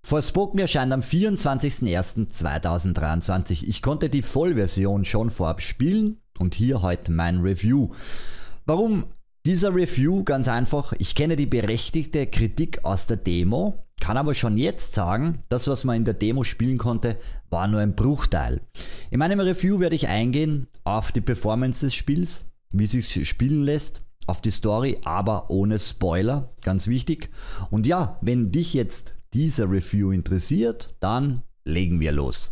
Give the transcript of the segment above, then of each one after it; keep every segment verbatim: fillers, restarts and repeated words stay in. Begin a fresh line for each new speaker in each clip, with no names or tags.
Forspoken erscheint am vierundzwanzigsten ersten zweitausenddreiundzwanzig. Ich konnte die Vollversion schon vorab spielen und hier heute mein Review. Warum dieser Review? Ganz einfach, ich kenne die berechtigte Kritik aus der Demo, kann aber schon jetzt sagen, das was man in der Demo spielen konnte, war nur ein Bruchteil. In meinem Review werde ich eingehen auf die Performance des Spiels, wie sich spielen lässt, auf die Story, aber ohne Spoiler, ganz wichtig. Und ja, wenn dich jetzt dieser Review interessiert, dann legen wir los.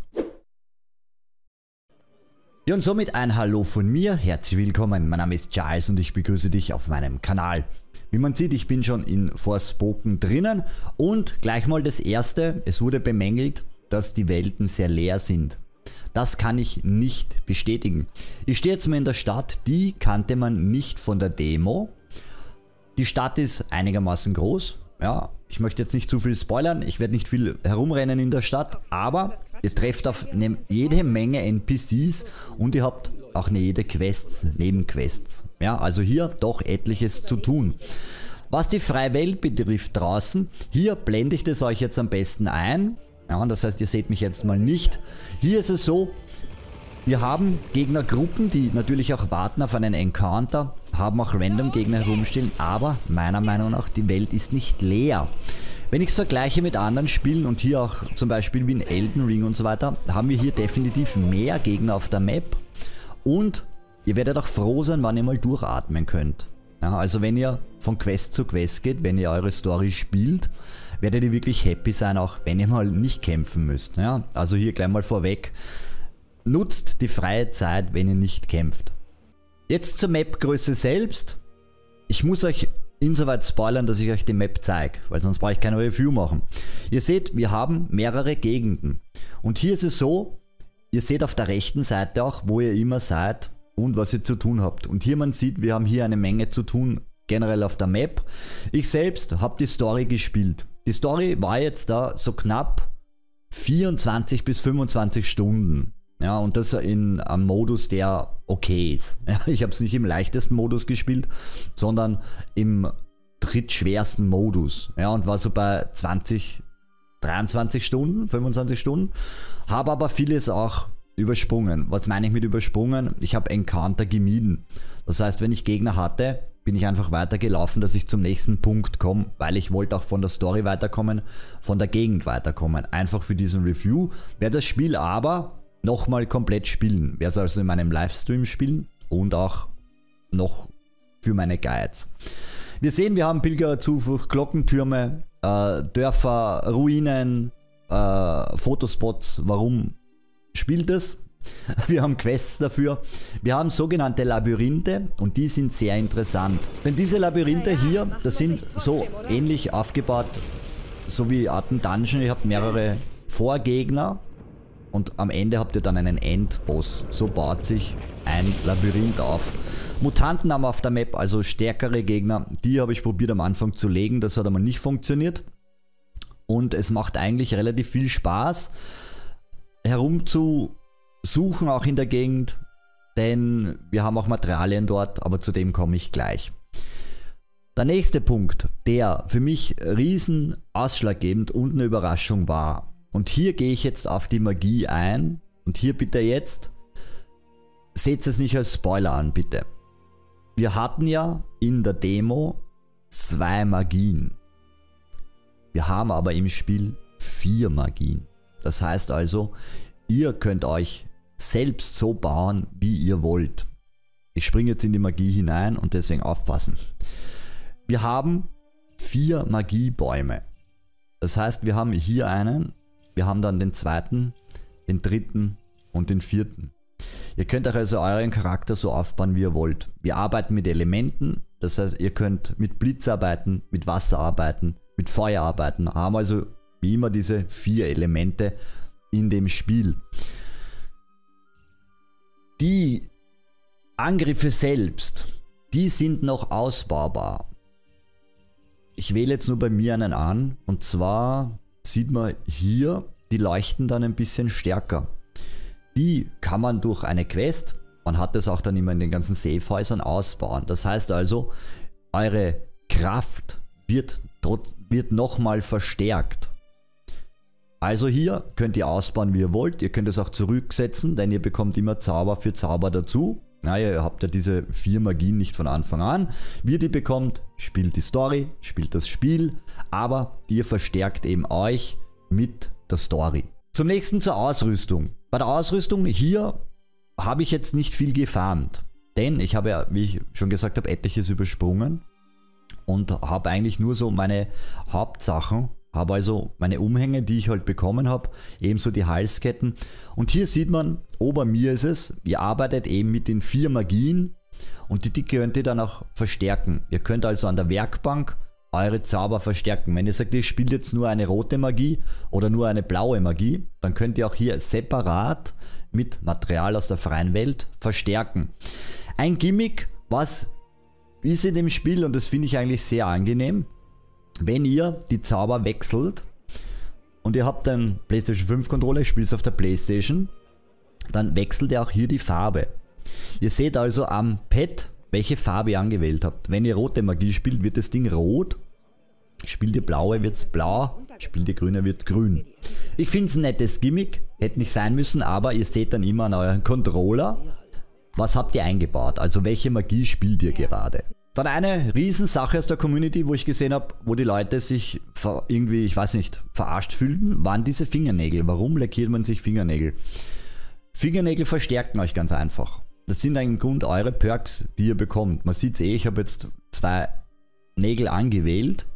Ja, und somit ein Hallo von mir, herzlich willkommen, mein Name ist Giles und ich begrüße dich auf meinem Kanal. Wie man sieht, ich bin schon in Forspoken drinnen und gleich mal das erste, es wurde bemängelt, dass die Welten sehr leer sind. Das kann ich nicht bestätigen. Ich stehe jetzt mal in der Stadt, die kannte man nicht von der Demo. Die Stadt ist einigermaßen groß. Ja, ich möchte jetzt nicht zu viel spoilern, ich werde nicht viel herumrennen in der Stadt, aber ihr trefft auf eine, jede Menge N P Cs und ihr habt auch eine jede Quests, Nebenquests. Ja, also hier doch etliches zu tun. Was die freie Welt betrifft draußen, hier blende ich das euch jetzt am besten ein. Ja, das heißt, ihr seht mich jetzt mal nicht. Hier ist es so, wir haben Gegnergruppen, die natürlich auch warten auf einen Encounter, haben auch random Gegner herumstehen, aber meiner Meinung nach, die Welt ist nicht leer. Wenn ich es vergleiche mit anderen Spielen und hier auch zum Beispiel wie in Elden Ring und so weiter, haben wir hier definitiv mehr Gegner auf der Map und ihr werdet auch froh sein, wann ihr mal durchatmen könnt. Ja, also wenn ihr von Quest zu Quest geht, wenn ihr eure Story spielt, werdet ihr wirklich happy sein, auch wenn ihr mal nicht kämpfen müsst. Ja, also hier gleich mal vorweg. Nutzt die freie Zeit, wenn ihr nicht kämpft. Jetzt zur Mapgröße selbst. Ich muss euch insoweit spoilern, dass ich euch die Map zeige, weil sonst brauche ich kein Review machen. Ihr seht, wir haben mehrere Gegenden. Und hier ist es so, ihr seht auf der rechten Seite auch, wo ihr immer seid und was ihr zu tun habt. Und hier man sieht, wir haben hier eine Menge zu tun, generell auf der Map. Ich selbst habe die Story gespielt. Die Story war jetzt da so knapp vierundzwanzig bis fünfundzwanzig Stunden. Ja, und das in einem Modus, der okay ist. Ja, ich habe es nicht im leichtesten Modus gespielt, sondern im drittschwersten Modus. Ja, und war so bei zwanzig, dreiundzwanzig Stunden, fünfundzwanzig Stunden. Habe aber vieles auch übersprungen. Was meine ich mit übersprungen? Ich habe Encounter gemieden. Das heißt, wenn ich Gegner hatte, bin ich einfach weitergelaufen, dass ich zum nächsten Punkt komme, weil ich wollte auch von der Story weiterkommen, von der Gegend weiterkommen. Einfach für diesen Review. Wer das Spiel aber nochmal komplett spielen, werde es also in meinem Livestream spielen und auch noch für meine Guides. Wir sehen, wir haben Pilgerzuflucht, Glockentürme, äh, Dörfer, Ruinen, äh, Fotospots. Warum spielt es? Wir haben Quests dafür. Wir haben sogenannte Labyrinthe und die sind sehr interessant. Denn diese Labyrinthe hier, das sind so ähnlich aufgebaut, so wie Arten Dungeon. Ihr habt mehrere Vorgegner. Und am Ende habt ihr dann einen Endboss. So baut sich ein Labyrinth auf. Mutanten haben wir auf der Map, also stärkere Gegner. Die habe ich probiert am Anfang zu legen, das hat aber nicht funktioniert. Und es macht eigentlich relativ viel Spaß, herumzusuchen auch in der Gegend. Denn wir haben auch Materialien dort, aber zu dem komme ich gleich. Der nächste Punkt, der für mich riesen ausschlaggebend und eine Überraschung war. Und hier gehe ich jetzt auf die Magie ein und hier bitte jetzt, seht es nicht als Spoiler an, bitte. Wir hatten ja in der Demo zwei Magien. Wir haben aber im Spiel vier Magien. Das heißt also, ihr könnt euch selbst so bauen, wie ihr wollt. Ich springe jetzt in die Magie hinein und deswegen aufpassen. Wir haben vier Magiebäume. Das heißt, wir haben hier einen. Wir haben dann den zweiten, den dritten und den vierten. Ihr könnt euch also euren Charakter so aufbauen, wie ihr wollt. Wir arbeiten mit Elementen, das heißt, ihr könnt mit Blitz arbeiten, mit Wasser arbeiten, mit Feuer arbeiten. Haben also wie immer diese vier Elemente in dem Spiel. Die Angriffe selbst, die sind noch ausbaubar. Ich wähle jetzt nur bei mir einen an und zwar sieht man hier, die leuchten dann ein bisschen stärker. Die kann man durch eine Quest, man hat das auch dann immer in den ganzen Safehäusern, ausbauen. Das heißt also, eure Kraft wird, wird nochmal verstärkt. Also hier könnt ihr ausbauen, wie ihr wollt. Ihr könnt es auch zurücksetzen, denn ihr bekommt immer Zauber für Zauber dazu. Naja, ihr habt ja diese vier Magien nicht von Anfang an. Wie ihr die bekommt, spielt die Story, spielt das Spiel, aber ihr verstärkt eben euch mit der Story. Zum nächsten zur Ausrüstung. Bei der Ausrüstung hier habe ich jetzt nicht viel gefarmt, denn ich habe ja, wie ich schon gesagt habe, etliches übersprungen und habe eigentlich nur so meine Hauptsachen. Habe also meine Umhänge, die ich halt bekommen habe, ebenso die Halsketten. Und hier sieht man, ober mir ist es, ihr arbeitet eben mit den vier Magien und die, die könnt ihr dann auch verstärken. Ihr könnt also an der Werkbank eure Zauber verstärken. Wenn ihr sagt, ihr spielt jetzt nur eine rote Magie oder nur eine blaue Magie, dann könnt ihr auch hier separat mit Material aus der freien Welt verstärken. Ein Gimmick, was ist in dem Spiel, und das finde ich eigentlich sehr angenehm, wenn ihr die Zauber wechselt und ihr habt einen PlayStation fünf Controller, ich spiele es auf der PlayStation, dann wechselt ihr auch hier die Farbe. Ihr seht also am Pad, welche Farbe ihr angewählt habt. Wenn ihr rote Magie spielt, wird das Ding rot. Spielt ihr blaue, wird es blau. Spielt ihr grüne, wird es grün. Ich finde es ein nettes Gimmick, hätte nicht sein müssen, aber ihr seht dann immer an euren Controller, was habt ihr eingebaut, also welche Magie spielt ihr gerade. Dann eine Riesensache aus der Community, wo ich gesehen habe, wo die Leute sich irgendwie, ich weiß nicht, verarscht fühlten, waren diese Fingernägel. Warum lackiert man sich Fingernägel? Fingernägel verstärken euch ganz einfach. Das sind im Grunde eure Perks, die ihr bekommt. Man sieht es eh, ich habe jetzt zwei Nägel angewählt.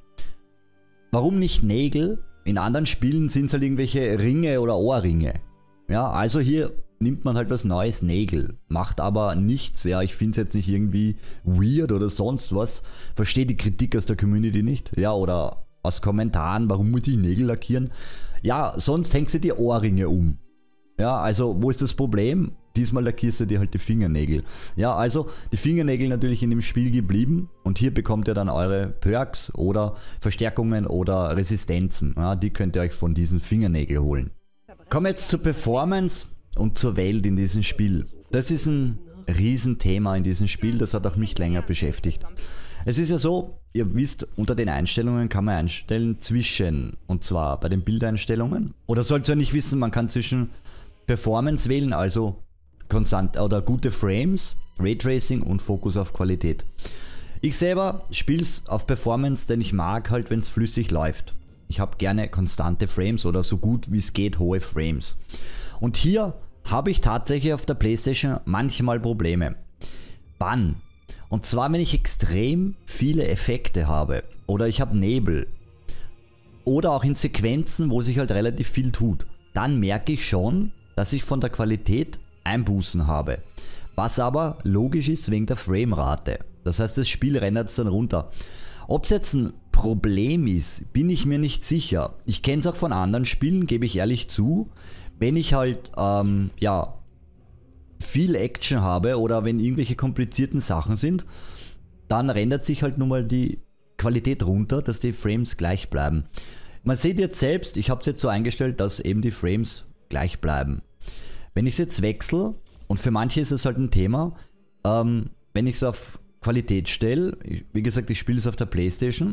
Warum nicht Nägel? In anderen Spielen sind es halt irgendwelche Ringe oder Ohrringe. Ja, also hier nimmt man halt was Neues, Nägel. Macht aber nichts, ja, ich finde es jetzt nicht irgendwie weird oder sonst was. Verstehe die Kritik aus der Community nicht, ja, oder aus Kommentaren, warum muss ich Nägel lackieren? Ja, sonst hängst du die Ohrringe um. Ja, also wo ist das Problem? Diesmal lackierst du dir halt die Fingernägel. Ja, also die Fingernägel natürlich in dem Spiel geblieben und hier bekommt ihr dann eure Perks oder Verstärkungen oder Resistenzen. Ja, die könnt ihr euch von diesen Fingernägeln holen. Kommen wir jetzt zur Performance und zur Welt in diesem Spiel. Das ist ein Riesenthema in diesem Spiel, das hat auch mich länger beschäftigt. Es ist ja so, ihr wisst, unter den Einstellungen kann man einstellen zwischen, und zwar bei den Bildeinstellungen, oder sollt ihr nicht wissen, man kann zwischen Performance wählen, also konstant oder gute Frames, Raytracing und Fokus auf Qualität. Ich selber spiele es auf Performance, denn ich mag halt, wenn es flüssig läuft. Ich habe gerne konstante Frames oder so gut wie es geht hohe Frames. Und hier habe ich tatsächlich auf der PlayStation manchmal Probleme. Wann? Und zwar, wenn ich extrem viele Effekte habe oder ich habe Nebel oder auch in Sequenzen, wo sich halt relativ viel tut, dann merke ich schon, dass ich von der Qualität Einbußen habe. Was aber logisch ist wegen der Framerate. Das heißt, das Spiel rendert es dann runter. Ob es jetzt ein Problem ist, bin ich mir nicht sicher. Ich kenne es auch von anderen Spielen, gebe ich ehrlich zu. Wenn ich halt, ähm, ja, viel Action habe oder wenn irgendwelche komplizierten Sachen sind, dann rendert sich halt nun mal die Qualität runter, dass die Frames gleich bleiben. Man sieht jetzt selbst, ich habe es jetzt so eingestellt, dass eben die Frames gleich bleiben. Wenn ich es jetzt wechsle, und für manche ist es halt ein Thema, ähm, wenn ich es auf Qualität stelle, wie gesagt, ich spiele es auf der PlayStation,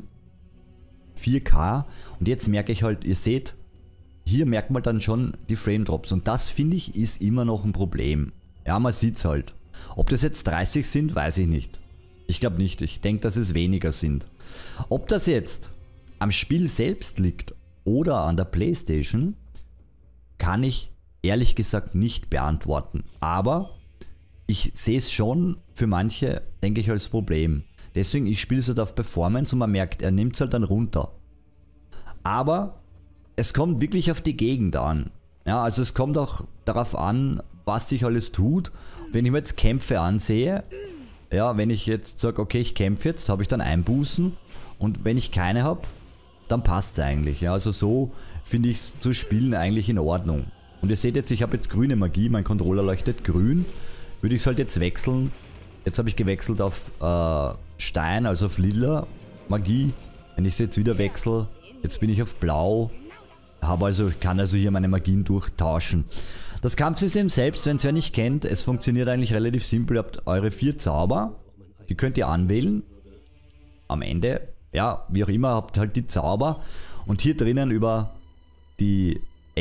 vier K, und jetzt merke ich halt, ihr seht, hier merkt man dann schon die Frame Drops und das finde ich ist immer noch ein Problem. Ja, man sieht es halt. Ob das jetzt dreißig sind, weiß ich nicht. Ich glaube nicht, ich denke, dass es weniger sind. Ob das jetzt am Spiel selbst liegt oder an der PlayStation, kann ich ehrlich gesagt nicht beantworten. Aber ich sehe es schon für manche, denke ich, als Problem. Deswegen, ich spiele es halt auf Performance und man merkt, er nimmt es halt dann runter. Aber es kommt wirklich auf die Gegend an. Ja, also es kommt auch darauf an, was sich alles tut. Wenn ich mir jetzt Kämpfe ansehe, ja, wenn ich jetzt sage, okay, ich kämpfe jetzt, habe ich dann Einbußen und wenn ich keine habe, dann passt es eigentlich. Ja, also so finde ich es zu spielen eigentlich in Ordnung. Und ihr seht jetzt, ich habe jetzt grüne Magie, mein Controller leuchtet grün. Würde ich es halt jetzt wechseln. Jetzt habe ich gewechselt auf äh, Stein, also auf lila Magie. Wenn ich es jetzt wieder wechsle, jetzt bin ich auf blau. Habe also, ich kann also hier meine Magien durchtauschen. Das Kampfsystem selbst, wenn es wer nicht kennt, es funktioniert eigentlich relativ simpel. Ihr habt eure vier Zauber, die könnt ihr anwählen. Am Ende, ja, wie auch immer, habt halt die Zauber. Und hier drinnen über die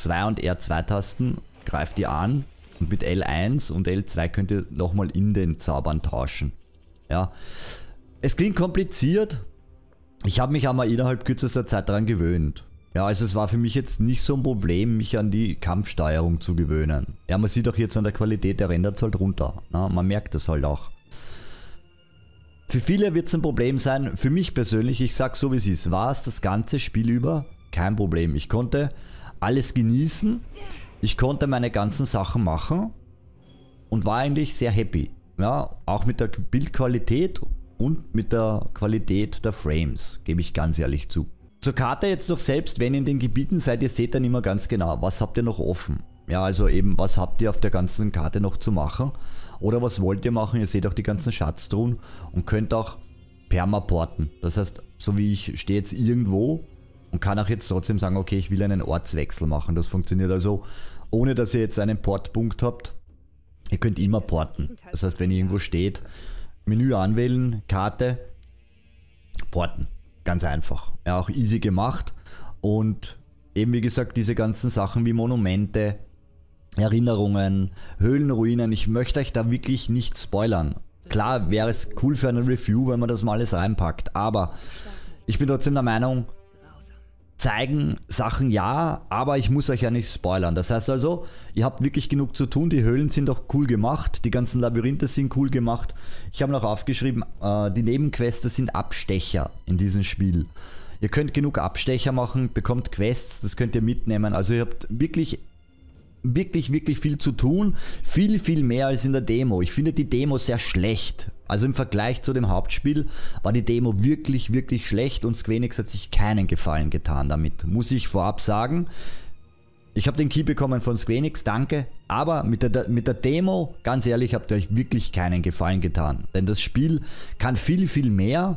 zwei und R zwei Tasten, greift ihr an und mit L eins und L zwei könnt ihr nochmal in den Zaubern tauschen. Ja, es klingt kompliziert, ich habe mich aber innerhalb kürzester Zeit daran gewöhnt. Ja, also es war für mich jetzt nicht so ein Problem, mich an die Kampfsteuerung zu gewöhnen. Ja, man sieht auch jetzt an der Qualität, der rendert halt runter. Na, man merkt das halt auch. Für viele wird es ein Problem sein, für mich persönlich, ich sag so wie es ist, war es das ganze Spiel über kein Problem. Ich konnte alles genießen, ich konnte meine ganzen Sachen machen und war eigentlich sehr happy. Ja, auch mit der Bildqualität und mit der Qualität der Frames, gebe ich ganz ehrlich zu. Zur Karte jetzt noch selbst, wenn ihr in den Gebieten seid, ihr seht dann immer ganz genau, was habt ihr noch offen. Ja, also eben, was habt ihr auf der ganzen Karte noch zu machen oder was wollt ihr machen. Ihr seht auch die ganzen Schatztruhen und könnt auch permaporten. Das heißt, so wie ich stehe jetzt irgendwo und kann auch jetzt trotzdem sagen, okay, ich will einen Ortswechsel machen. Das funktioniert also, ohne dass ihr jetzt einen Portpunkt habt. Ihr könnt immer porten. Das heißt, wenn ihr irgendwo steht, Menü anwählen, Karte, porten. Ganz einfach. Ja, auch easy gemacht. Und eben wie gesagt, diese ganzen Sachen wie Monumente, Erinnerungen, Höhlenruinen, ich möchte euch da wirklich nicht spoilern. Klar wäre es cool für eine Review, wenn man das mal alles reinpackt, aber ich bin trotzdem der Meinung, zeigen Sachen ja, aber ich muss euch ja nicht spoilern. Das heißt also, ihr habt wirklich genug zu tun, die Höhlen sind auch cool gemacht, die ganzen Labyrinthe sind cool gemacht. Ich habe noch aufgeschrieben, äh, die Nebenquests sind Abstecher in diesem Spiel. Ihr könnt genug Abstecher machen, bekommt Quests, das könnt ihr mitnehmen. Also ihr habt wirklich, wirklich, wirklich viel zu tun. Viel, viel mehr als in der Demo. Ich finde die Demo sehr schlecht. Also im Vergleich zu dem Hauptspiel war die Demo wirklich, wirklich schlecht und Square Enix hat sich keinen Gefallen getan damit. Muss ich vorab sagen. Ich habe den Key bekommen von Square Enix, danke. Aber mit der, mit der Demo, ganz ehrlich, habt ihr euch wirklich keinen Gefallen getan. Denn das Spiel kann viel, viel mehr.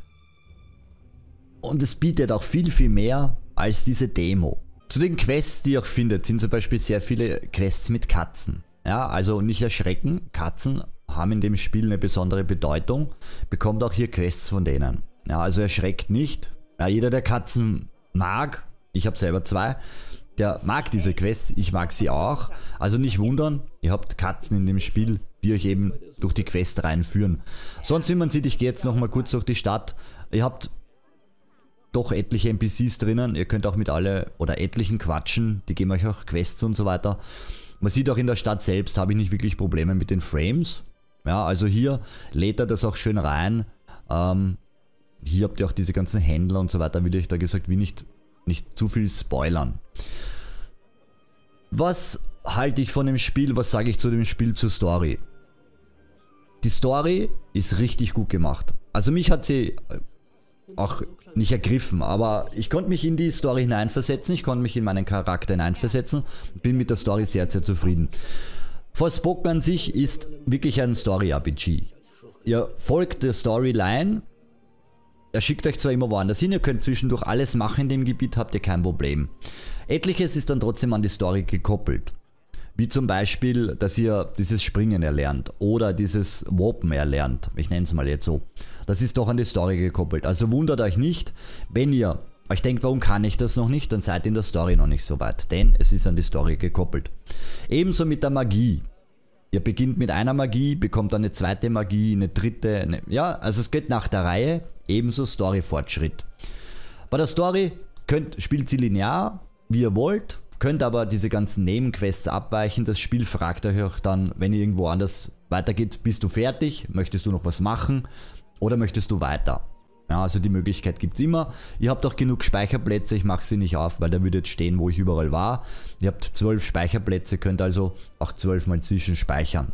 Und es bietet auch viel, viel mehr als diese Demo. Zu den Quests, die ihr auch findet, sind zum Beispiel sehr viele Quests mit Katzen. Ja, also nicht erschrecken, Katzen haben in dem Spiel eine besondere Bedeutung, bekommt auch hier Quests von denen. Ja, also erschreckt nicht. Ja, jeder, der Katzen mag, ich habe selber zwei, der mag diese Quests, ich mag sie auch. Also nicht wundern, ihr habt Katzen in dem Spiel, die euch eben durch die Quest reinführen. Sonst, wie man sieht, ich gehe jetzt nochmal kurz durch die Stadt. Ihr habt doch etliche N P Cs drinnen, ihr könnt auch mit alle oder etlichen quatschen, die geben euch auch Quests und so weiter. Man sieht auch in der Stadt selbst, habe ich nicht wirklich Probleme mit den Frames. Ja, also hier lädt er das auch schön rein. Ähm, hier habt ihr auch diese ganzen Händler und so weiter, wie ich da gesagt, wie nicht, nicht zu viel spoilern. Was halte ich von dem Spiel, was sage ich zu dem Spiel zur Story? Die Story ist richtig gut gemacht. Also mich hat sie auch nicht ergriffen, aber ich konnte mich in die Story hineinversetzen, ich konnte mich in meinen Charakter hineinversetzen und bin mit der Story sehr, sehr zufrieden. Forspoken an sich ist wirklich ein Story-R P G. Ihr folgt der Storyline, er schickt euch zwar immer woanders hin, ihr könnt zwischendurch alles machen in dem Gebiet, habt ihr kein Problem. Etliches ist dann trotzdem an die Story gekoppelt. Wie zum Beispiel, dass ihr dieses Springen erlernt oder dieses Warpen erlernt. Ich nenne es mal jetzt so. Das ist doch an die Story gekoppelt. Also wundert euch nicht, wenn ihr euch denkt, warum kann ich das noch nicht, dann seid ihr in der Story noch nicht so weit. Denn es ist an die Story gekoppelt. Ebenso mit der Magie. Ihr beginnt mit einer Magie, bekommt dann eine zweite Magie, eine dritte. Eine, ja, also es geht nach der Reihe. Ebenso Story-Fortschritt. Bei der Story könnt, spielt sie linear, wie ihr wollt. Könnt aber diese ganzen Nebenquests abweichen. Das Spiel fragt euch auch dann, wenn ihr irgendwo anders weitergeht, bist du fertig? Möchtest du noch was machen? Oder möchtest du weiter? Ja, also die Möglichkeit gibt es immer. Ihr habt auch genug Speicherplätze. Ich mache sie nicht auf, weil da würde jetzt stehen, wo ich überall war. Ihr habt zwölf Speicherplätze, könnt also auch zwölf mal zwischenspeichern.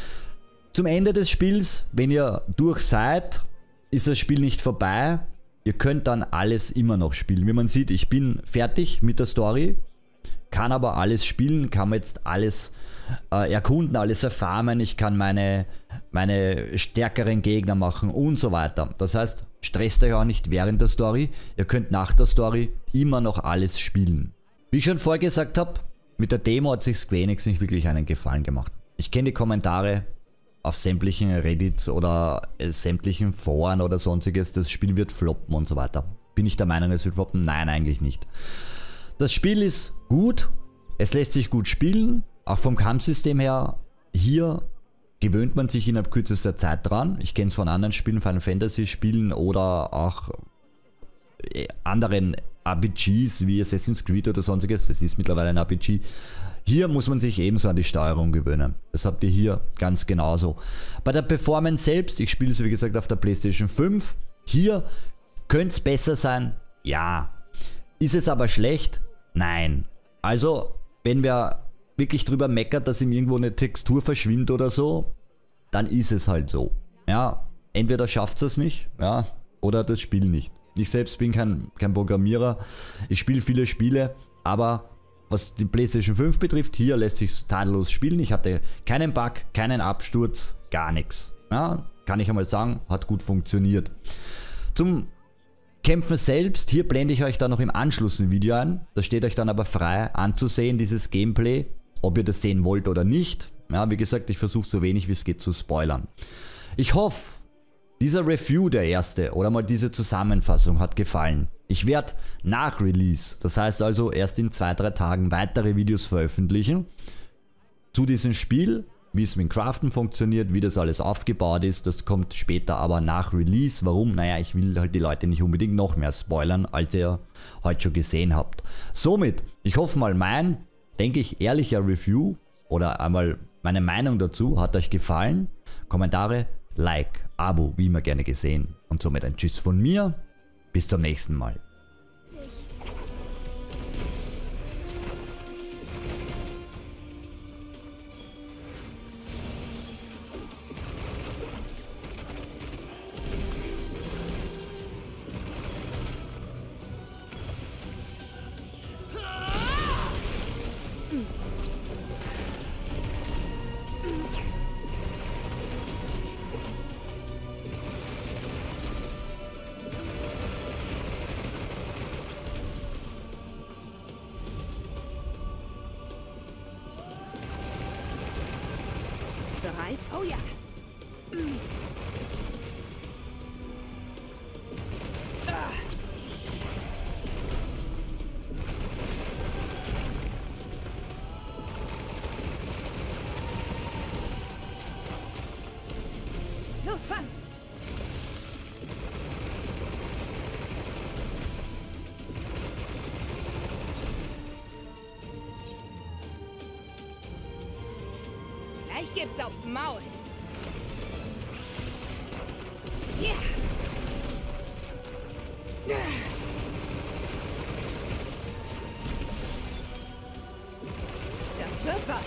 Zum Ende des Spiels, wenn ihr durch seid, ist das Spiel nicht vorbei. Ihr könnt dann alles immer noch spielen. Wie man sieht, ich bin fertig mit der Story. Kann aber alles spielen, kann jetzt alles äh, erkunden, alles erfahren, ich kann meine, meine stärkeren Gegner machen und so weiter. Das heißt, stresst euch auch nicht während der Story, ihr könnt nach der Story immer noch alles spielen. Wie ich schon vorher gesagt habe, mit der Demo hat sich Square Enix nicht wirklich einen Gefallen gemacht. Ich kenne die Kommentare auf sämtlichen Reddits oder äh, sämtlichen Foren oder sonstiges, das Spiel wird floppen und so weiter. Bin ich der Meinung, es wird floppen? Nein, eigentlich nicht. Das Spiel ist gut, Es lässt sich gut spielen, auch vom Kampfsystem her. Hier gewöhnt man sich innerhalb kürzester Zeit dran. Ich kenne es von anderen Spielen, Final Fantasy Spielen oder auch anderen R P Gs wie Assassin's Creed oder sonstiges. Das ist mittlerweile ein R P G. Hier muss man sich ebenso an die Steuerung gewöhnen. Das habt ihr hier ganz genauso. Bei der Performance selbst, ich spiele es wie gesagt auf der PlayStation fünf. Hier könnte es besser sein. Ja. Ist es aber schlecht? Nein. Also, wenn wer wirklich drüber meckert, dass ihm irgendwo eine Textur verschwimmt oder so, dann ist es halt so. Ja, entweder schafft es nicht, ja, oder das Spiel nicht. Ich selbst bin kein, kein Programmierer, ich spiele viele Spiele, aber was die PlayStation fünf betrifft, hier lässt sich tadellos spielen. Ich hatte keinen Bug, keinen Absturz, gar nichts. Ja, kann ich einmal sagen, hat gut funktioniert. Zum Kämpfen selbst, hier blende ich euch dann noch im Anschluss ein Video ein. Das steht euch dann aber frei anzusehen, dieses Gameplay, ob ihr das sehen wollt oder nicht. Ja, wie gesagt, ich versuche so wenig wie es geht zu spoilern. Ich hoffe, dieser Review, der erste, oder mal diese Zusammenfassung hat gefallen. Ich werde nach Release, das heißt also erst in zwei, drei Tagen, weitere Videos veröffentlichen zu diesem Spiel, wie es mit Craften funktioniert, wie das alles aufgebaut ist. Das kommt später aber nach Release. Warum? Naja, ich will halt die Leute nicht unbedingt noch mehr spoilern, als ihr heute schon gesehen habt. Somit, ich hoffe mal, mein, denke ich, ehrlicher Review oder einmal meine Meinung dazu hat euch gefallen. Kommentare, Like, Abo, wie immer gerne gesehen. Und somit ein Tschüss von mir. Bis zum nächsten Mal.
Bereit? Oh ja. Los, fang! Gleich gibt's aufs Maul. Yeah. Das wird was.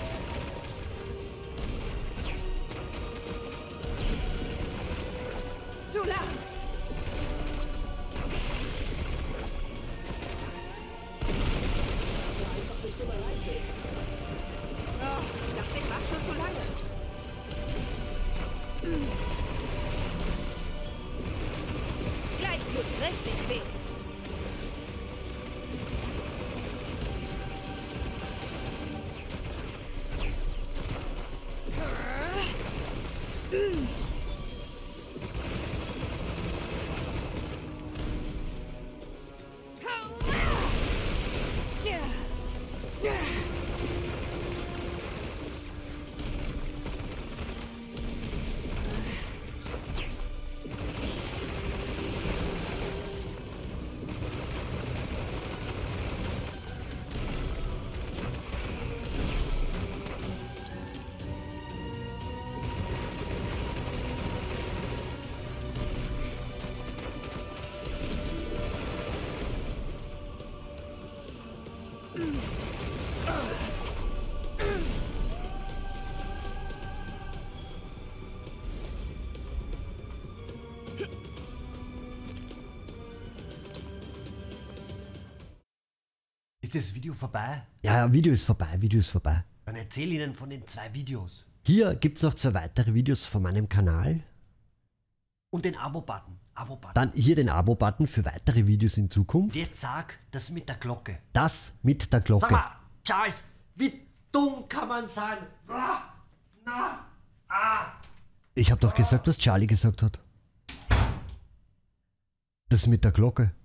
Zu lang.
Einfach bis du bereit bist.
Oh, ich dachte, ich mach schon so lange. Gleich tut's richtig weh.
Ist das Video vorbei?
Ja, Video ist vorbei, Video ist vorbei.
Dann erzähl ihnen von den zwei Videos.
Hier gibt es noch zwei weitere Videos von meinem Kanal.
Und den Abo-Button. Abo-Button.
Dann hier den Abo-Button für weitere Videos in Zukunft.
Jetzt sag das mit der Glocke.
Das mit der Glocke.
Sag mal, Charles, wie dumm kann man sein? Ah, na, ah.
Ich habe doch gesagt, was Charlie gesagt hat. Das mit der Glocke.